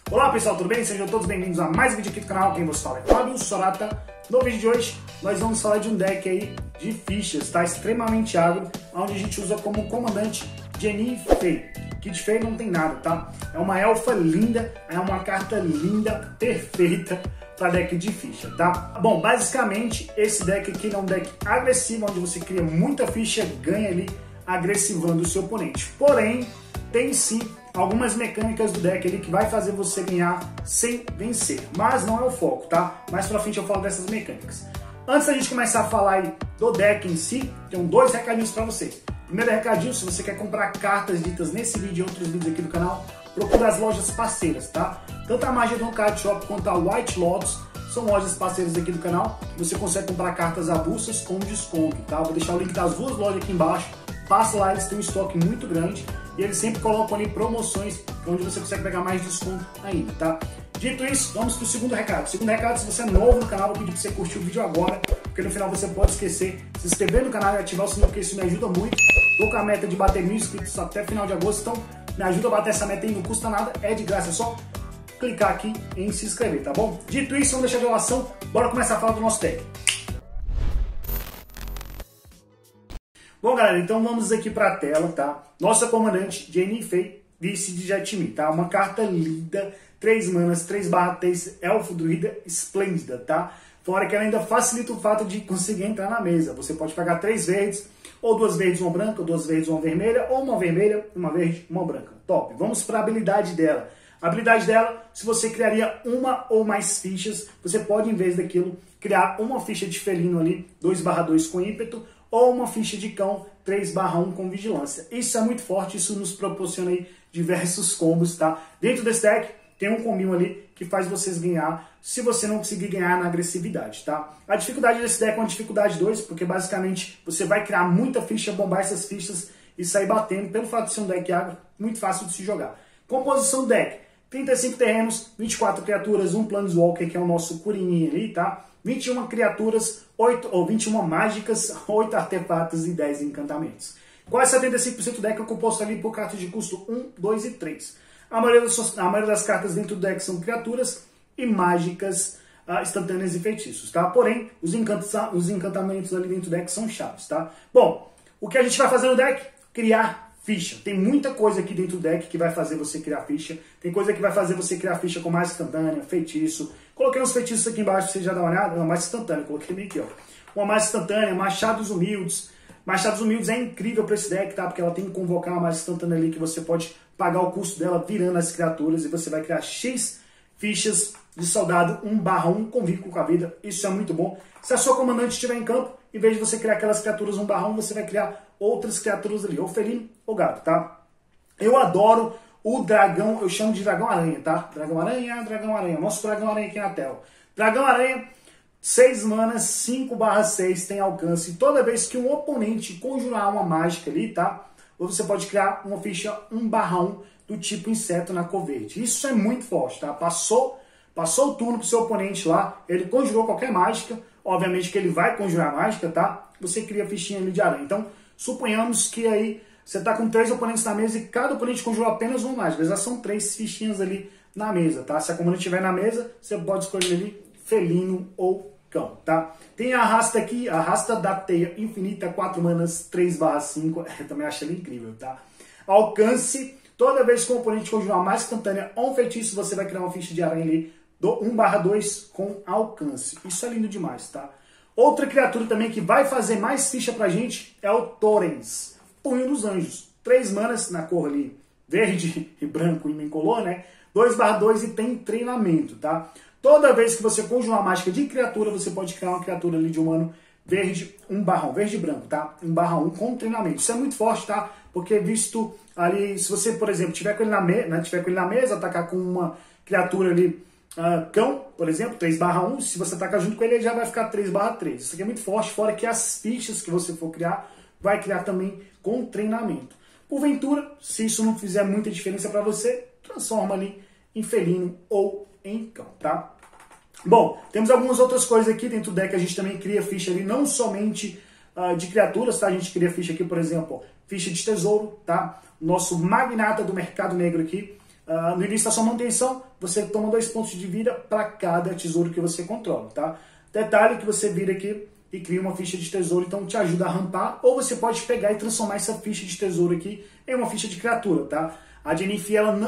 Olá pessoal, tudo bem? Sejam todos bem-vindos a mais um vídeo aqui do canal. Quem vos fala é Fábio Sorata. No vídeo de hoje nós vamos falar de um deck aí de fichas, tá? Extremamente agro, onde a gente usa como comandante Jenny Fei. Kit Fei não tem nada, tá? É uma elfa linda, é uma carta linda, perfeita para deck de ficha, tá? Bom, basicamente esse deck aqui é um deck agressivo, onde você cria muita ficha, ganha ali agressivando o seu oponente. Porém, tem sim algumas mecânicas do deck ali que vai fazer você ganhar sem vencer, mas não é o foco, tá? Mais pra frente eu falo dessas mecânicas. Antes da gente começar a falar aí do deck em si, tenho dois recadinhos para você. Primeiro recadinho, se você quer comprar cartas ditas nesse vídeo e outros vídeos aqui do canal, procura as lojas parceiras, tá? Tanto a Magia do Card Shop quanto a White Lotus são lojas parceiras aqui do canal. Você consegue comprar cartas avulsas com desconto, tá? Vou deixar o link das duas lojas aqui embaixo. Passa lá, eles têm um estoque muito grande e eles sempre colocam ali promoções onde você consegue pegar mais desconto ainda, tá? Dito isso, vamos para o segundo recado. Segundo recado, se você é novo no canal, vou pedir para você curtir o vídeo agora, porque no final você pode esquecer de se inscrever no canal e ativar o sininho, porque isso me ajuda muito. Tô com a meta de bater 1.000 inscritos até final de agosto, então me ajuda a bater essa meta aí, não custa nada, é de graça, é só clicar aqui em se inscrever, tá bom? Dito isso, vamos deixar de enrolação, bora começar a falar do nosso deck. Bom, galera, então vamos aqui para a tela, tá? Nossa comandante, Jenny Fei, vice de Jatimi, tá? Uma carta linda, 3 manas, 3/3, elfo druida esplêndida, tá? Fora que ela ainda facilita o fato de conseguir entrar na mesa. Você pode pagar 3 verdes, ou 2 verdes, uma branca, ou 2 verdes, uma vermelha, ou uma vermelha, uma verde, uma branca. Top! Vamos para a habilidade dela. A habilidade dela, se você criaria uma ou mais fichas, você pode, em vez daquilo, criar uma ficha de felino ali, 2/2 com ímpeto, ou uma ficha de cão 3/1 com vigilância. Isso é muito forte, isso nos proporciona aí diversos combos, tá? Dentro desse deck tem um combinho ali que faz vocês ganhar, se você não conseguir ganhar na agressividade, tá? A dificuldade desse deck é uma dificuldade 2, porque basicamente você vai criar muita ficha, bombar essas fichas e sair batendo, pelo fato de ser um deck agro, muito fácil de se jogar. Composição do deck: 35 terrenos, 24 criaturas, um Planeswalker, que é o nosso Kuririn ali, tá? 21 criaturas, 21 mágicas, 8 artefatos e 10 encantamentos. Quase 75% do deck é composto ali por cartas de custo 1, 2 e 3. A maioria das cartas dentro do deck são criaturas e mágicas instantâneas e feitiços, tá? Porém, os encantamentos ali dentro do deck são chaves, tá? Bom, o que a gente vai fazer no deck? Criar ficha. Tem muita coisa aqui dentro do deck que vai fazer você criar ficha. Tem coisa que vai fazer você criar ficha com mais instantânea, feitiço. Coloquei uns feitiços aqui embaixo pra você já dar uma olhada. Não, mais instantânea, coloquei bem aqui, ó. Uma mais instantânea, Machados Humildes. Machados Humildes é incrível para esse deck, tá? Porque ela tem que convocar uma mais instantânea ali que você pode pagar o custo dela virando as criaturas e você vai criar X fichas de soldado 1/1 com vínculo com a vida. Isso é muito bom. Se a sua comandante estiver em campo, em vez de você criar aquelas criaturas 1/1, você vai criar outras criaturas ali, ou felino ou gato, tá? Eu adoro o dragão, eu chamo de dragão-aranha, tá? Dragão-aranha, dragão-aranha. Mostra o dragão-aranha aqui na tela. Dragão-aranha, 6 manas, 5/6, tem alcance. Toda vez que um oponente conjurar uma mágica ali, tá? Você pode criar uma ficha 1/1 do tipo inseto na cor verde. Isso é muito forte, tá? Passou o turno pro seu oponente lá, ele conjurou qualquer mágica, obviamente que ele vai conjurar mágica, tá? Você cria a fichinha ali de aranha. Então, suponhamos que aí você tá com 3 oponentes na mesa e cada oponente conjurou apenas uma mágica. Já são 3 fichinhas ali na mesa, tá? Se a comandante estiver na mesa, você pode escolher ali felino ou cão, tá? Tem a arrasta aqui, a arrasta da teia infinita, 4 manas, 3/5. Eu também acho ela incrível, tá? Alcance: toda vez que o oponente conjurar mais instantânea ou um feitiço, você vai criar uma ficha de aranha ali do 1/2 com alcance. Isso é lindo demais, tá? Outra criatura também que vai fazer mais ficha pra gente é o Torrens, Punho dos Anjos. 3 manas na cor ali verde e branco e incolor, né? 2/2 e tem treinamento, tá? Toda vez que você conjurar uma mágica de criatura, você pode criar uma criatura ali de humano verde, 1/1, verde e branco, tá? 1/1 com treinamento. Isso é muito forte, tá? Porque visto ali, se você, por exemplo, tiver com ele na mesa, atacar com uma criatura ali, cão, por exemplo, 3/1, se você atacar junto com ele, ele já vai ficar 3/3. Isso aqui é muito forte, fora que as fichas que você for criar, vai criar também com treinamento. Porventura, se isso não fizer muita diferença para você, transforma ali em felino ou em cão, tá? Bom, temos algumas outras coisas aqui dentro do deck. A gente também cria ficha ali, não somente de criaturas, tá? A gente cria ficha aqui, por exemplo, ficha de tesouro, tá? Nosso magnata do mercado negro aqui, no início da sua manutenção, você toma 2 pontos de vida para cada tesouro que você controla, tá? Detalhe que você vira aqui e cria uma ficha de tesouro, então te ajuda a rampar, ou você pode pegar e transformar essa ficha de tesouro aqui em uma ficha de criatura, tá? A Jenny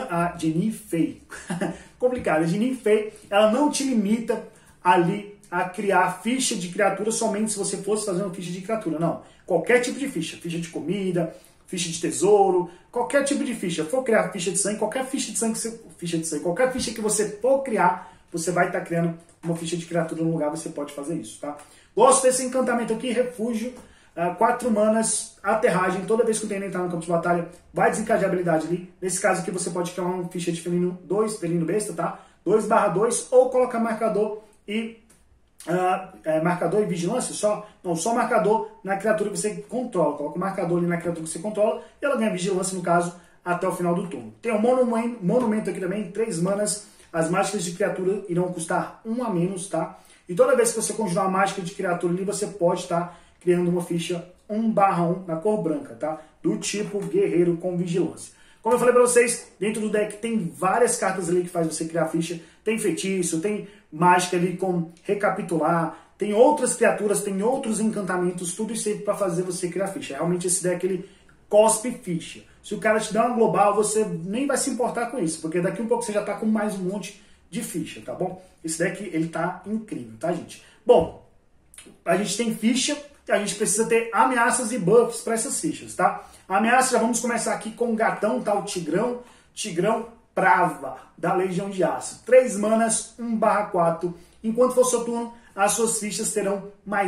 Fey, complicado, a Jenny Fey, ela não te limita ali a criar ficha de criatura somente se você fosse fazer uma ficha de criatura, não. Qualquer tipo de ficha de comida, ficha de tesouro, qualquer tipo de ficha. For criar ficha de sangue, qualquer ficha de sangue, qualquer ficha que você for criar, você vai estar criando uma ficha de criatura no lugar, você pode fazer isso, tá? Gosto desse encantamento aqui, refúgio, 4 manas, aterragem, toda vez que o TN entrar no campo de batalha, vai desencadear a habilidade ali. Nesse caso aqui você pode criar uma ficha de felino 2, felino besta, tá? 2/2, ou colocar marcador e marcador e vigilância só? Não, só marcador na criatura que você controla. Coloca o marcador ali na criatura que você controla e ela ganha vigilância, no caso, até o final do turno. Tem um monumento aqui também, 3 manas. As mágicas de criatura irão custar 1 a menos, tá? E toda vez que você conjurar uma mágica de criatura ali, você pode estar criando uma ficha 1/1 na cor branca, tá? Do tipo guerreiro com vigilância. Como eu falei pra vocês, dentro do deck tem várias cartas ali que faz você criar ficha. Tem feitiço, tem mágica ali com recapitular, tem outras criaturas, tem outros encantamentos, tudo isso aí pra fazer você criar ficha. Realmente esse deck ele cospe ficha. Se o cara te der uma global, você nem vai se importar com isso, porque daqui um pouco você já tá com mais um monte de ficha, tá bom? Esse deck ele tá incrível, tá, gente? Bom, a gente tem ficha, a gente precisa ter ameaças e buffs para essas fichas, tá? Ameaça, já vamos começar aqui com o gatão, tá? O Tigrão Prava, da Legião de Aço. 3 manas, 1/4. Enquanto for seu turno, as suas fichas terão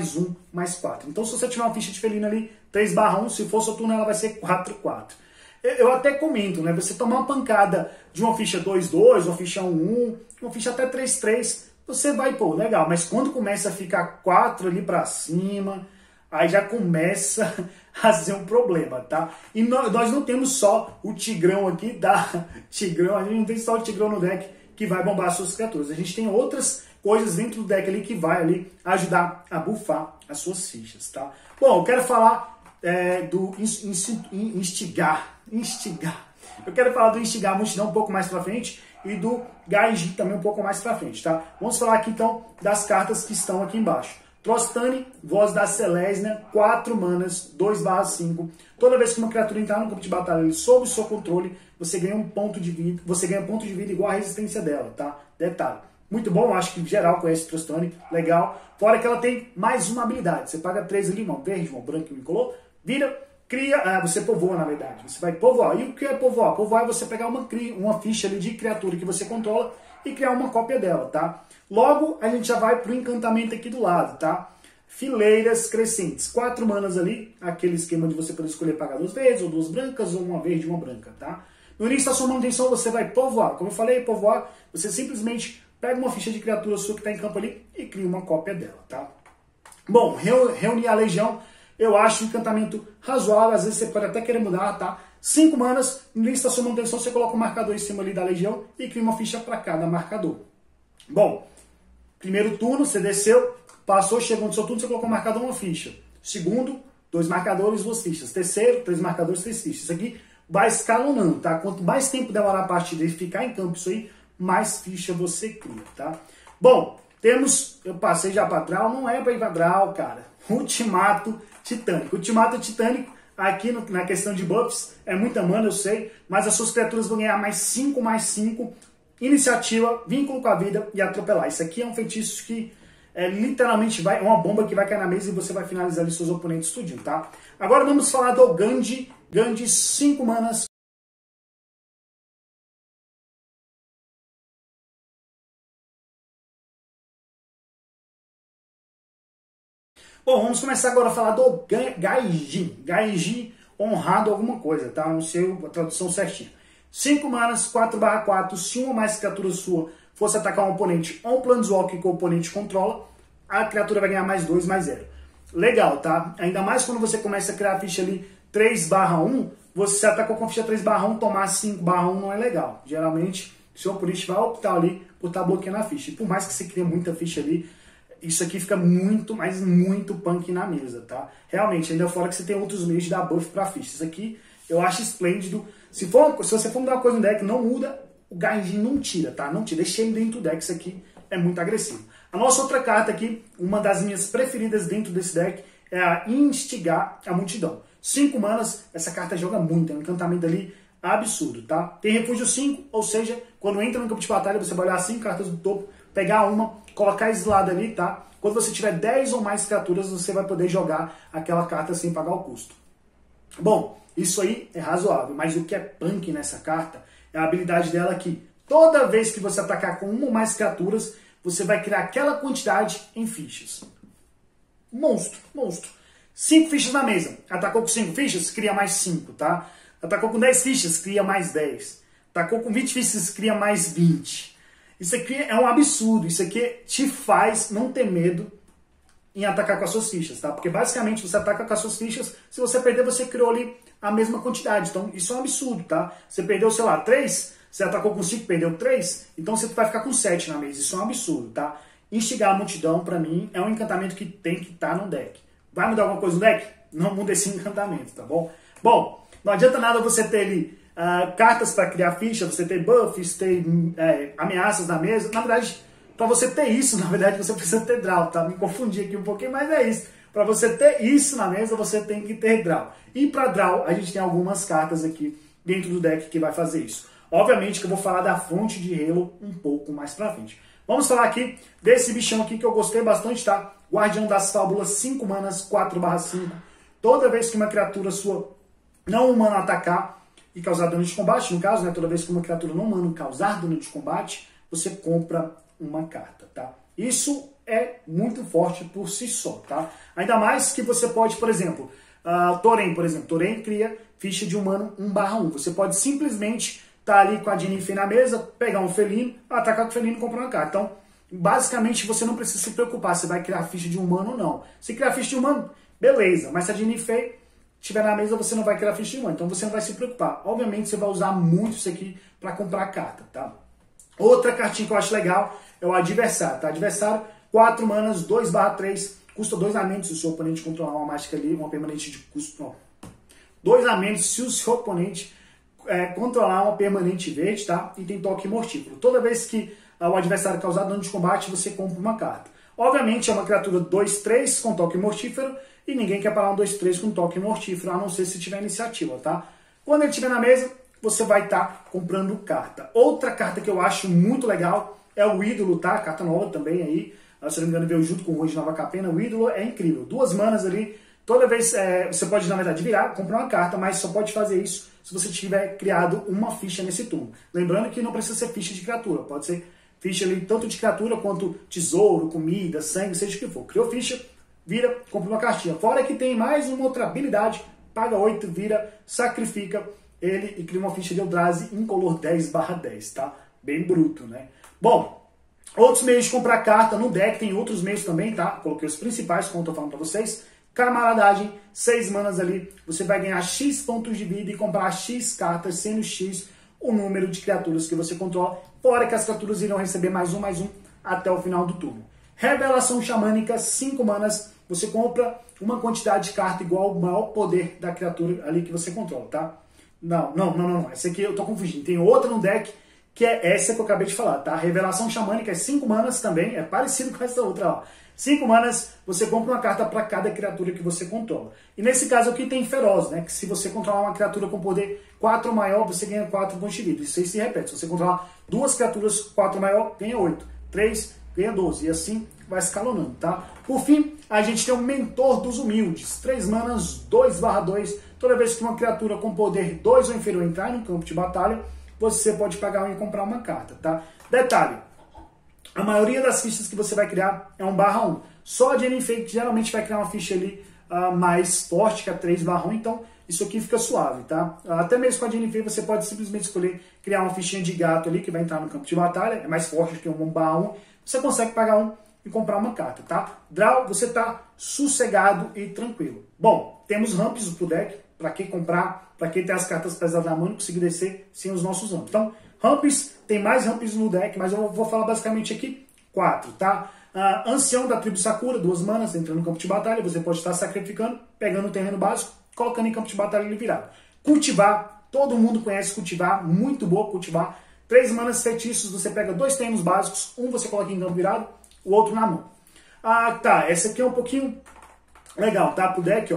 +1/+4. Então, se você tiver uma ficha de felino ali, 3/1, se for seu turno, ela vai ser 4/4. Eu até comento, né? Você tomar uma pancada de uma ficha 2/2, uma ficha 1/1, uma ficha até 3/3, você vai, pô, legal. Mas quando começa a ficar 4 ali pra cima, aí já começa a ser um problema, tá? E nós não temos só o Tigrão aqui, da Tigrão, a gente não tem só o Tigrão no deck que vai bombar as suas criaturas. A gente tem outras coisas dentro do deck ali que vai ali ajudar a buffar as suas fichas, tá? Bom, eu quero falar do instigar. Eu quero falar do instigar multidão um pouco mais pra frente e do Gaiji também um pouco mais pra frente, tá? Vamos falar aqui então das cartas que estão aqui embaixo. Trostani, Voz da Selesnya, 4 manas, 2/5. Toda vez que uma criatura entrar no campo de batalha ele sob o seu controle, você ganha um ponto de vida. Você ganha ponto de vida igual a resistência dela, tá? Detalhe. Muito bom, acho que geral conhece Trostani, legal. Fora que ela tem mais uma habilidade. Você paga 3 ali, mão verde, mão branca, me colou, vira, cria, você povoa na verdade. Você vai povoar. E o que é povoar? Povoar é você pegar uma ficha ali de criatura que você controla e criar uma cópia dela, tá? Logo, a gente já vai pro encantamento aqui do lado, tá? Fileiras Crescentes, 4 manas ali, aquele esquema de você poder escolher pagar 2 verdes, ou 2 brancas, ou uma verde e uma branca, tá? No início da sua manutenção, você vai povoar. Como eu falei, povoar, você simplesmente pega uma ficha de criatura sua que está em campo ali e cria uma cópia dela, tá? Bom, reunir a Legião, eu acho um encantamento razoável, às vezes você pode até querer mudar, tá? 5 manas, no início da sua manutenção, você coloca um marcador em cima ali da Legião e cria uma ficha para cada marcador. Bom, primeiro turno, você desceu, passou, chegou no seu turno, você colocou um marcador, uma ficha. Segundo, 2 marcadores, 2 fichas. Terceiro, 3 marcadores, 3 fichas. Isso aqui vai escalonando, tá? Quanto mais tempo demorar a partida e ficar em campo isso aí, mais ficha você cria, tá? Bom, temos, eu passei já para Draw, não é para ir para Draw, cara. Ultimato Titânico. Ultimato Titânico, aqui na questão de buffs, é muita mana, eu sei, mas as suas criaturas vão ganhar +5/5, iniciativa, vínculo com a vida e atropelar. Isso aqui é um feitiço que literalmente é uma bomba que vai cair na mesa e você vai finalizar ali seus oponentes tudinho, tá? Agora vamos falar do Gandhi. Gandhi, 5 manas. Bom, vamos começar agora a falar do Gaiji. Gaiji honrado alguma coisa, tá? Não sei a tradução certinha. 5 manas, 4/4. Se uma ou mais criatura sua fosse atacar um oponente ou um Planeswalker que o oponente controla, a criatura vai ganhar +2/0. Legal, tá? Ainda mais quando você começa a criar a ficha ali 3/1, você atacou com a ficha 3/1, tomar 5/1 não é legal. Geralmente, o seu oponente vai optar ali por estar bloqueando a ficha. E por mais que você crie muita ficha ali, isso aqui fica muito, mas muito punk na mesa, tá? Realmente, ainda fora que você tem outros meios de dar buff pra ficha. Isso aqui eu acho esplêndido. Se você for mudar uma coisa no deck, não muda o Gaijin não tira, tá? Não tira. Deixei ele dentro do deck, isso aqui é muito agressivo. A nossa outra carta aqui, uma das minhas preferidas dentro desse deck, é a Instigar a Multidão. 5 manas, essa carta joga muito, é um encantamento ali absurdo, tá? Tem refúgio 5, ou seja, quando entra no campo de batalha, você vai olhar 5 cartas do topo, pegar uma, colocar esse lado ali, tá? Quando você tiver 10 ou mais criaturas, você vai poder jogar aquela carta sem pagar o custo. Bom, isso aí é razoável, mas o que é punk nessa carta é a habilidade dela que toda vez que você atacar com uma ou mais criaturas, você vai criar aquela quantidade em fichas. Monstro, monstro. 5 fichas na mesa. Atacou com 5 fichas, cria mais 5, tá? Atacou com 10 fichas, cria mais 10. Atacou com 20 fichas, cria mais 20. Isso aqui é um absurdo. Isso aqui te faz não ter medo em atacar com as suas fichas, tá? Porque basicamente você ataca com as suas fichas, se você perder, você criou ali a mesma quantidade. Então isso é um absurdo, tá? Você perdeu, sei lá, 3, você atacou com 5, perdeu 3, então você vai ficar com 7 na mesa. Isso é um absurdo, tá? Instigar a Multidão, pra mim, é um encantamento que tem que estar no deck. Vai mudar alguma coisa no deck? Não muda esse encantamento, tá bom? Bom, não adianta nada você ter ali cartas para criar ficha, você ter buffs, ter ameaças na mesa. Na verdade, para você ter isso, na verdade, você precisa ter draw, tá? Me confundi aqui um pouquinho, mas é isso. Para você ter isso na mesa, você tem que ter draw. E para draw, a gente tem algumas cartas aqui dentro do deck que vai fazer isso. Obviamente que eu vou falar da fonte de Halo um pouco mais pra frente. Vamos falar aqui desse bichão aqui que eu gostei bastante, tá? Guardião das Fábulas, 5 manas, 4/5. Toda vez que uma criatura sua não humana atacar e causar dano de combate, no caso, né? Toda vez que uma criatura não humana causar dano de combate, você compra uma carta, tá? Isso é muito forte por si só, tá? Ainda mais que você pode, por exemplo, Torém, por exemplo. Torém cria ficha de humano 1/1. Você pode simplesmente estar ali com a Jennifer na mesa, pegar um felino, atacar com o felino e comprar uma carta. Então, basicamente, você não precisa se preocupar se vai criar ficha de humano ou não. Se criar ficha de humano, beleza. Mas se a Jennifer estiver na mesa, você não vai criar ficha de humano. Então, você não vai se preocupar. Obviamente, você vai usar muito isso aqui para comprar carta, tá? Outra cartinha que eu acho legal é o Adversário, tá? Adversário, 4 manas, 2/3, custa 2 a menos se o seu oponente controlar uma mágica ali, uma permanente de custo. Não. 2 a menos se o seu oponente controlar uma permanente verde, tá? E tem toque mortífero. Toda vez que o adversário causar dano de combate, você compra uma carta. Obviamente é uma criatura 2/3 com toque mortífero e ninguém quer parar um 2/3 com toque mortífero, a não ser se tiver iniciativa, tá? Quando ele estiver na mesa, você vai estar comprando carta. Outra carta que eu acho muito legal é o Ídolo, tá? Carta nova também aí. Se não me engano, veio junto com o Rojo de Nova Capena. O Ídolo é incrível. 2 manas ali. Toda vez você pode, na verdade, virar, comprar uma carta, mas só pode fazer isso se você tiver criado uma ficha nesse turno. Lembrando que não precisa ser ficha de criatura. Pode ser ficha ali tanto de criatura quanto tesouro, comida, sangue, seja o que for. Criou ficha, vira, compra uma cartinha. Fora que tem mais uma outra habilidade. Paga 8, vira, sacrifica ele e cria uma ficha de Eldrazi incolor 10/10, tá? Bem bruto, né? Bom, outros meios de comprar carta no deck, tem outros meios também, tá? Coloquei os principais, como eu tô falando pra vocês. Camaradagem, 6 manas ali, você vai ganhar X pontos de vida e comprar X cartas, sendo X o número de criaturas que você controla, fora que as criaturas irão receber mais um até o final do turno. Revelação Xamânica, 5 manas, você compra uma quantidade de carta igual ao maior poder da criatura ali que você controla, tá? Não. Essa aqui eu tô confundindo. Tem outra no deck que é essa que eu acabei de falar, tá? Revelação Xamânica é 5 manas também, é parecido com essa outra, ó. 5 manas, você compra uma carta para cada criatura que você controla. E nesse caso aqui tem Feroz, né? Que se você controlar uma criatura com poder 4 maior, você ganha 4 pontos de vida. Isso aí se repete. Se você controlar 2 criaturas 4 maior, ganha 8. 3, ganha 12. E assim vai escalonando, tá? Por fim, a gente tem o Mentor dos Humildes. 3 manas, 2/2. Toda vez que uma criatura com poder 2 ou inferior entrar no campo de batalha, você pode pagar um e comprar uma carta, tá? Detalhe, a maioria das fichas que você vai criar é 1/1. Só a Jennifer que geralmente vai criar uma ficha ali mais forte, que é 3/1, então isso aqui fica suave, tá? Até mesmo com a Jennifer você pode simplesmente escolher criar uma fichinha de gato ali que vai entrar no campo de batalha, é mais forte que um 1/1, você consegue pagar um e comprar uma carta, tá? Draw, você tá sossegado e tranquilo. Bom, temos ramps pro deck, para que comprar, para que ter as cartas pesadas na mão e conseguir descer sem os nossos ramps. Então, ramps, tem mais ramps no deck, mas eu vou falar basicamente aqui 4, tá? Ancião da tribo Sakura, 2 manas, entrando no campo de batalha, você pode estar sacrificando, pegando o terreno básico, colocando em campo de batalha ele virado. Cultivar, todo mundo conhece cultivar, muito boa cultivar, 3 manas feitiços, você pega 2 terrenos básicos, um você coloca em campo virado, o outro na mão. Ah, tá, essa aqui é um pouquinho legal, tá? Pro deck, ó.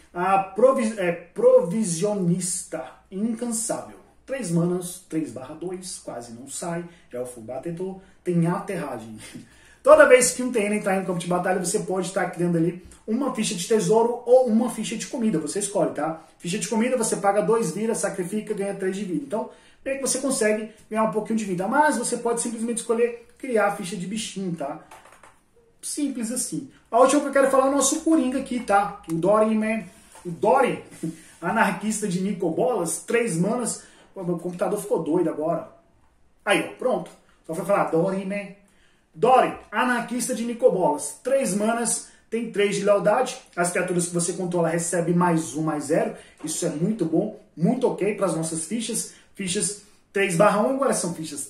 Provisionista incansável. 3 manas, 3/2, quase não sai. Elfo batedor, tem aterragem. Toda vez que um terreno entrar em campo de batalha, você pode estar criando ali uma ficha de tesouro ou uma ficha de comida. Você escolhe, tá? Ficha de comida, você paga 2 vidas, sacrifica, ganha 3 de vida. Então, meio que você consegue ganhar um pouquinho de vida. Mas você pode simplesmente escolher criar a ficha de bichinho, tá? Simples assim. A última que eu quero falar é o nosso Coringa aqui, tá? O Dory, né? O Dory, anarquista de Nicobolas, 3 manas. Pô, meu computador ficou doido agora. Aí, ó, pronto. Só foi falar Dory, né? Dory, anarquista de Nicobolas. 3 manas, tem 3 de lealdade. As criaturas que você controla recebem +1/+0. Isso é muito bom, muito ok para as nossas fichas. Fichas 3/1, agora são fichas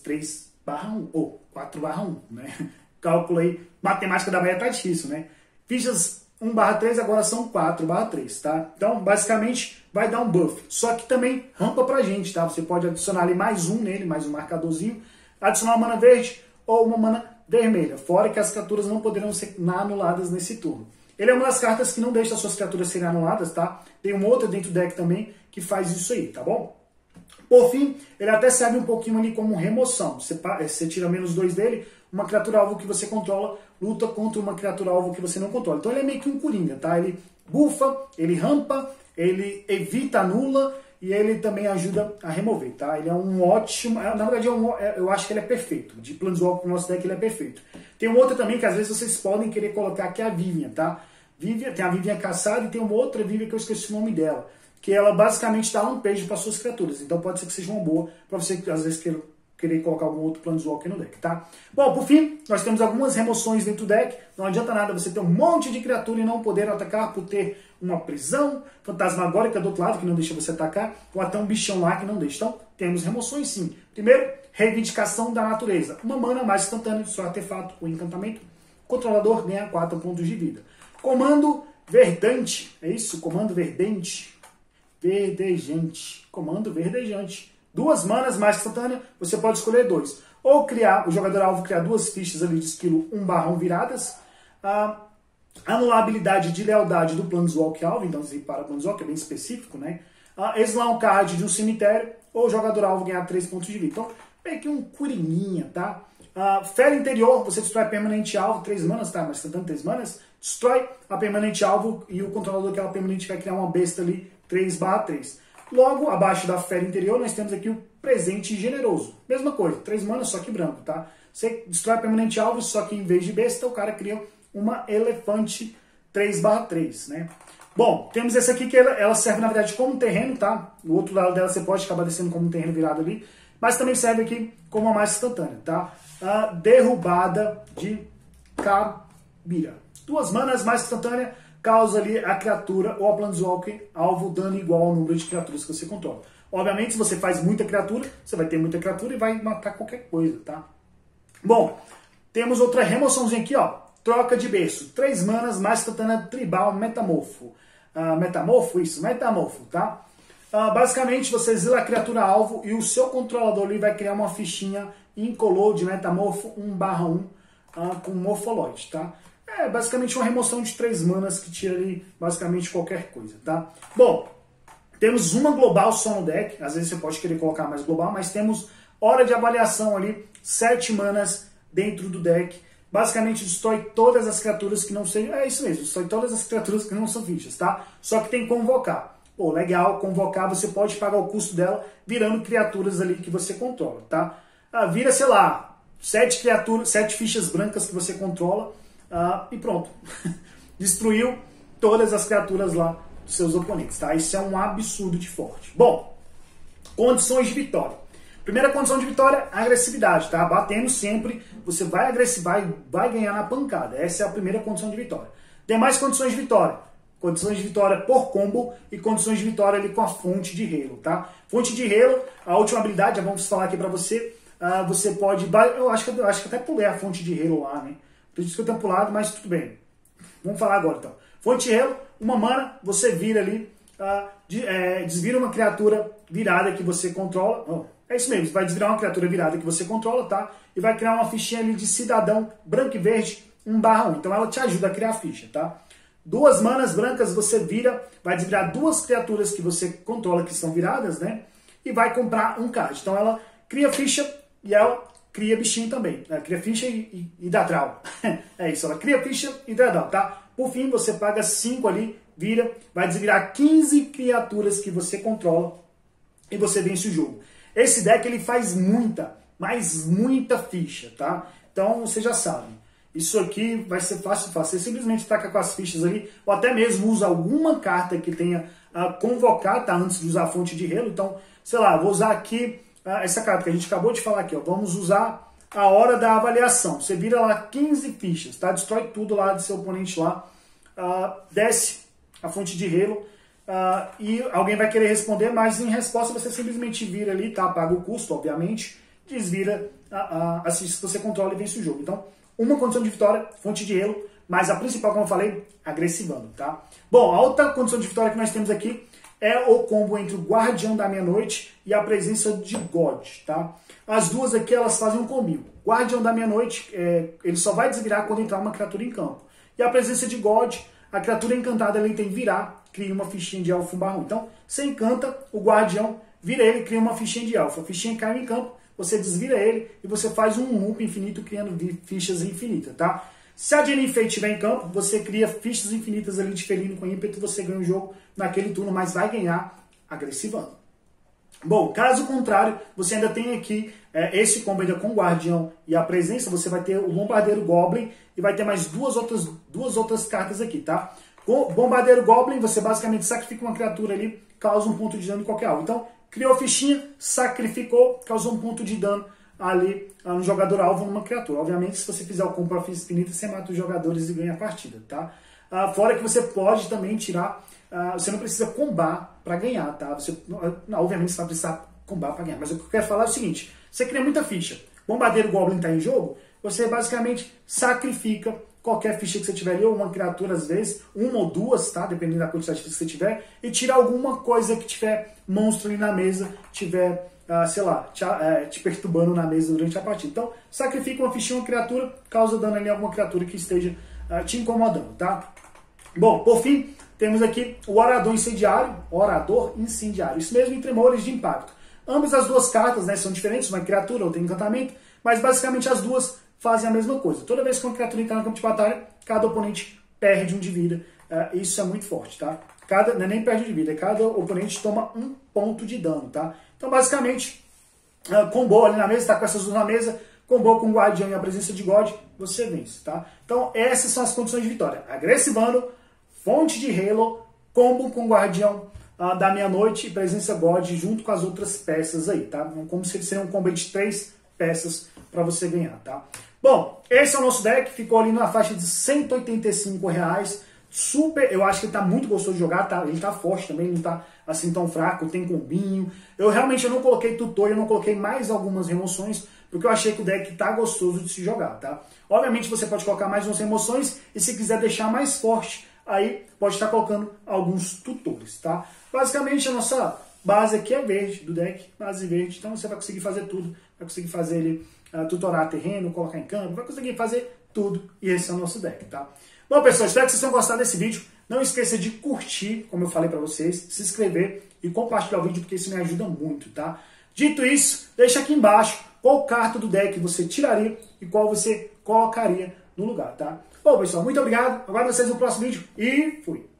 3/1 ou 4/1, né? Cálculo aí, matemática da manhã tá difícil, né? Fichas 1/3 agora são 4/3, tá? Então, basicamente, vai dar um buff. Só que também rampa pra gente, tá? Você pode adicionar ali +1 nele, mais um marcadorzinho. Adicionar uma mana verde ou uma mana vermelha. Fora que as criaturas não poderão ser anuladas nesse turno. Ele é uma das cartas que não deixa as suas criaturas serem anuladas, tá? Tem uma outra dentro do deck também que faz isso aí, tá bom? Por fim, ele até serve um pouquinho ali como remoção. Você tira -2 dele, uma criatura alvo que você controla luta contra uma criatura alvo que você não controla. Então ele é meio que um coringa, tá? Ele bufa, ele rampa, ele evita, anula e ele também ajuda a remover, tá? Ele é um ótimo... Na verdade, eu acho que ele é perfeito. De Planeswalker no nosso deck ele é perfeito. Tem um outro também que às vezes vocês podem querer colocar, que é a Vivien, tá? Tem a Vivien caçada e tem uma outra Vivien que eu esqueci o nome dela. Que ela basicamente dá lampejo para suas criaturas. Então pode ser que seja uma boa para você, às vezes, querer colocar algum outro Planeswalker no deck, tá? Bom, por fim, nós temos algumas remoções dentro do deck. Não adianta nada você ter um monte de criatura e não poder atacar por ter uma prisão fantasmagórica do outro lado, que não deixa você atacar, ou até um bichão lá que não deixa. Então, temos remoções sim. Primeiro, reivindicação da natureza. Uma mana mais instantânea de seu artefato ou encantamento. O controlador ganha 4 pontos de vida. Comando verdante. É isso? Comando verdente. Verdejante. Comando verdejante. 2 manas mais instantânea, você pode escolher 2. Ou criar, o jogador alvo criar 2 fichas ali de esquilo 1/1 viradas. Anular a habilidade de lealdade do Planeswalker alvo, então assim, para o Planeswalker é bem específico, né? Exilar um card de um cemitério, ou o jogador alvo ganhar 3 pontos de vida. Então, meio que um corinhinha, tá? Fera interior, você destrói permanente alvo, 3 manas, tá? Mas está dando 3 manas, destrói a permanente alvo e o controlador daquela permanente vai criar uma besta ali, 3/3. Logo, abaixo da fera interior, nós temos aqui o presente generoso. Mesma coisa, 3 manas, só que branco, tá? Você destrói permanente alvo, só que em vez de besta, o cara cria uma elefante 3/3, né? Bom, temos essa aqui que ela serve, na verdade, como um terreno, tá? O outro lado dela você pode acabar descendo como um terreno virado ali, mas também serve aqui como uma mais instantânea, tá? A derrubada de Kabira. 2 manas mais instantânea, causa ali a criatura ou a Planeswalker alvo dano igual ao número de criaturas que você controla. Obviamente, se você faz muita criatura, você vai ter muita criatura e vai matar qualquer coisa, tá? Bom, temos outra remoçãozinha aqui, ó. Troca de berço. 3 manas mais instantânea tribal metamorfo. Metamorfo, tá? Basicamente, você exila a criatura alvo e o seu controlador ali vai criar uma fichinha incolor de metamorfo 1/1 com morfoloide, tá? É basicamente uma remoção de 3 manas que tira ali basicamente qualquer coisa, tá? Bom, temos uma global só no deck, às vezes você pode querer colocar mais global, mas temos hora de avaliação ali, 7 manas dentro do deck. Basicamente destrói todas as criaturas que não sejam... É isso mesmo, destrói todas as criaturas que não são fichas, tá? Só que tem que convocar. Pô, legal, convocar, você pode pagar o custo dela virando criaturas ali que você controla, tá? Vira, sei lá, 7 criaturas, 7 fichas brancas que você controla, e pronto. Destruiu todas as criaturas lá dos seus oponentes, tá? Isso é um absurdo de forte. Bom, condições de vitória. Primeira condição de vitória, agressividade, tá? Batendo sempre, você vai agressivar e vai ganhar na pancada. Essa é a primeira condição de vitória. Demais condições de vitória. Condições de vitória por combo e condições de vitória ali com a fonte de Halo, tá? Fonte de Halo, a última habilidade, já vamos falar aqui pra você. Você pode... Eu acho que até pulei a fonte de Halo lá, né? Acredito que eu tenho pulado, mas tudo bem. Vamos falar agora, então. Fonte de Halo, uma mana, você vira ali, desvira uma criatura virada que você controla. é isso mesmo, vai desvirar uma criatura virada que você controla, tá? E vai criar uma fichinha ali de cidadão branco e verde 1/1. Então ela te ajuda a criar a ficha, tá? 2 manas brancas você vira, vai desvirar 2 criaturas que você controla que estão viradas, né? E vai comprar um card. Então ela cria ficha e ela cria bichinho também. Ela cria ficha e dá draw. É isso, ela cria ficha e dá draw, tá? Por fim, você paga 5 ali, vira, vai desvirar 15 criaturas que você controla e você vence o jogo. Esse deck ele faz muita, mas muita ficha, tá? Então você já sabe. Isso aqui vai ser fácil. Você simplesmente taca com as fichas ali, ou até mesmo usa alguma carta que tenha a convocar, tá? Antes de usar a fonte de relo. Então, sei lá, vou usar aqui essa carta que a gente acabou de falar aqui, ó. Vamos usar a hora da avaliação. Você vira lá 15 fichas, tá? Destrói tudo lá do seu oponente lá. Desce a fonte de relo. E alguém vai querer responder, mas em resposta você simplesmente vira ali, tá? Paga o custo, obviamente. Desvira as fichas que você controla e vence o jogo. Então, uma condição de vitória, fonte de relo, mas a principal, como eu falei, agressivando, tá? Bom, a outra condição de vitória que nós temos aqui é o combo entre o Guardião da Meia-Noite e a presença de God, tá? As duas aqui, elas fazem um combinho. Guardião da Meia-Noite, ele só vai desvirar quando entrar uma criatura em campo. E a presença de God, a criatura encantada, ele tem virar, cria uma fichinha de elfo /1. Então, você encanta o Guardião, vira ele, cria uma fichinha de elfo. A fichinha cai em campo, você desvira ele e você faz um loop infinito criando fichas infinitas, tá? Se a Jenny Fate estiver em campo, você cria fichas infinitas ali de felino com ímpeto, você ganha o jogo naquele turno, mas vai ganhar agressivando. Bom, caso contrário, você ainda tem aqui esse combo ainda com o Guardião e a presença, você vai ter o Bombardeiro Goblin e vai ter mais duas outras cartas aqui, tá? Com o Bombardeiro Goblin, você basicamente sacrifica uma criatura ali, causa um ponto de dano em qualquer alvo. Então, criou a fichinha, sacrificou, causou um ponto de dano ali no jogador alvo numa criatura. Obviamente, se você fizer o combo para ficha infinita, você mata os jogadores e ganha a partida, tá? Fora que você pode também tirar, você não precisa combar para ganhar, tá? Obviamente você vai precisar combar para ganhar, mas o que eu quero falar é o seguinte, você cria muita ficha, Bombardeiro Goblin está em jogo, você basicamente sacrifica qualquer ficha que você tiver ali, ou uma criatura às vezes, uma ou duas, tá? Dependendo da quantidade de fichas que você tiver, e tira alguma coisa que tiver monstro ali na mesa, tiver, sei lá, te perturbando na mesa durante a partida. Então, sacrifica uma fichinha, uma criatura, causa dano ali a alguma criatura que esteja te incomodando, tá? Bom, por fim, temos aqui o Orador Incendiário, isso mesmo, em Tremores de Impacto. Ambas as duas cartas, né, são diferentes, uma criatura, outra encantamento, mas basicamente as duas fazem a mesma coisa. Toda vez que uma criatura entrar no campo de batalha, cada oponente perde 1 de vida. Isso é muito forte, tá? Não é nem perde de vida, cada oponente toma 1 ponto de dano, tá? Então, basicamente, combou ali na mesa, tá com essas duas na mesa, combou com o Guardião e a presença de God, você vence, tá? Então, essas são as condições de vitória. Agressivando, fonte de Halo, combo com o Guardião da Meia-Noite e presença God junto com as outras peças aí, tá? Como se seria um combo de 3 peças para você ganhar, tá? Bom, esse é o nosso deck, ficou ali na faixa de R$185. Super, eu acho que ele tá muito gostoso de jogar, tá? Ele tá forte também, não tá assim tão fraco, tem combinho. Eu não coloquei tutor, eu não coloquei mais algumas remoções, porque eu achei que o deck tá gostoso de se jogar, tá? Obviamente você pode colocar mais umas remoções, e se quiser deixar mais forte, aí pode estar colocando alguns tutores, tá? Basicamente a nossa base aqui é verde do deck, base verde, então você vai conseguir fazer tudo, vai conseguir fazer ele tutorar terreno, colocar em campo, vai conseguir fazer tudo, e esse é o nosso deck, tá? Bom, pessoal, espero que vocês tenham gostado desse vídeo. Não esqueça de curtir, como eu falei para vocês, se inscrever e compartilhar o vídeo, porque isso me ajuda muito, tá? Dito isso, deixa aqui embaixo qual carta do deck você tiraria e qual você colocaria no lugar, tá? Bom, pessoal, muito obrigado. Aguardo vocês no próximo vídeo e fui!